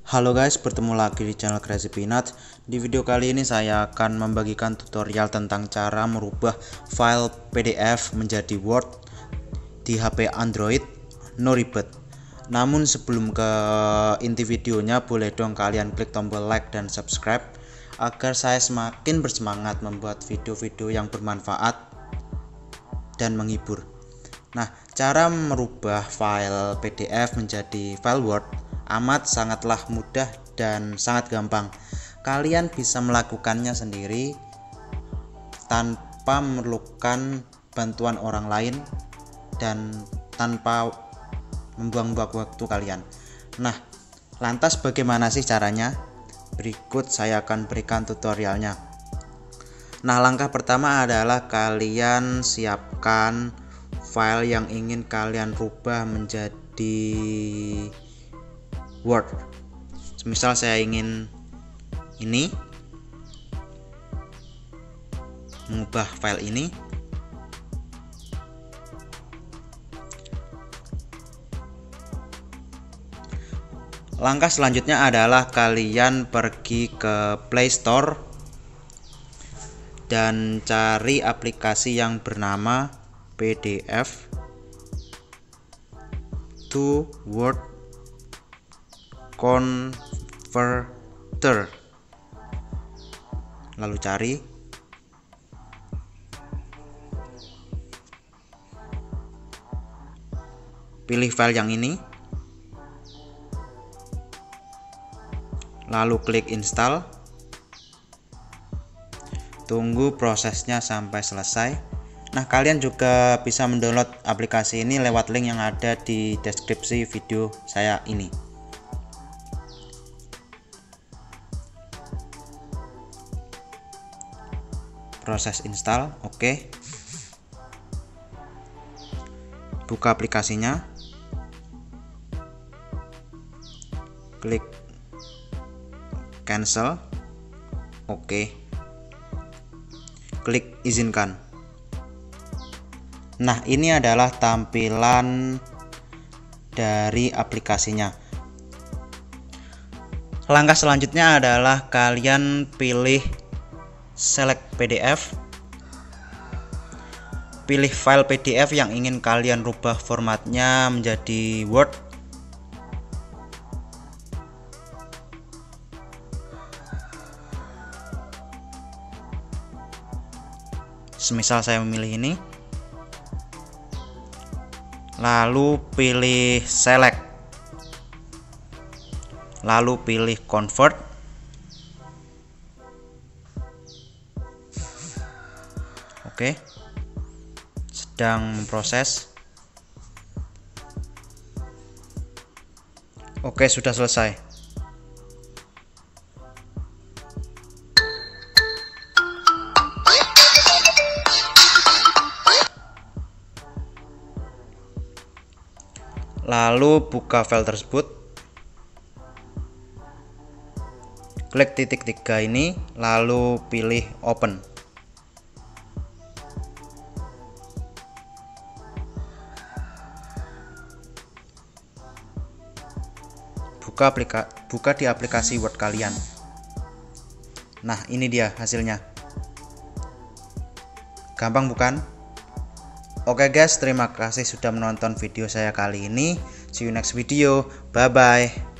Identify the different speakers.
Speaker 1: Halo guys, bertemu lagi di channel Crazy Peanut. Di video kali ini saya akan membagikan tutorial tentang cara merubah file PDF menjadi Word di HP Android, no ribet. Namun sebelum ke inti videonya, boleh dong kalian klik tombol like dan subscribe agar saya semakin bersemangat membuat video-video yang bermanfaat dan menghibur. Nah, cara merubah file PDF menjadi file Word amat sangatlah mudah dan sangat gampang. Kalian bisa melakukannya sendiri tanpa memerlukan bantuan orang lain dan tanpa membuang-buang waktu kalian. Nah, lantas bagaimana sih caranya? Berikut saya akan berikan tutorialnya. Nah, langkah pertama adalah kalian siapkan file yang ingin kalian rubah menjadi Word. Misal saya ingin ini mengubah file ini. Langkah selanjutnya adalah kalian pergi ke Play Store dan cari aplikasi yang bernama PDF to Word Converter. Lalu cari, pilih file yang ini, lalu klik install. Tunggu prosesnya sampai selesai. Nah, kalian juga bisa mendownload aplikasi ini lewat link yang ada di deskripsi video saya ini. Proses install, oke. Buka aplikasinya, klik cancel, oke. Klik izinkan. Nah, ini adalah tampilan dari aplikasinya. Langkah selanjutnya adalah kalian pilih select PDF, pilih file PDF yang ingin kalian rubah formatnya menjadi Word. Semisal saya memilih ini, lalu pilih select, lalu pilih convert. Oke, sedang memproses. Oke, sudah selesai. Lalu buka file tersebut, klik titik 3 ini, lalu pilih open. Buka di aplikasi Word kalian. Nah, ini dia hasilnya. Gampang bukan? Oke guys, terima kasih sudah menonton video saya kali ini. See you next video. Bye bye.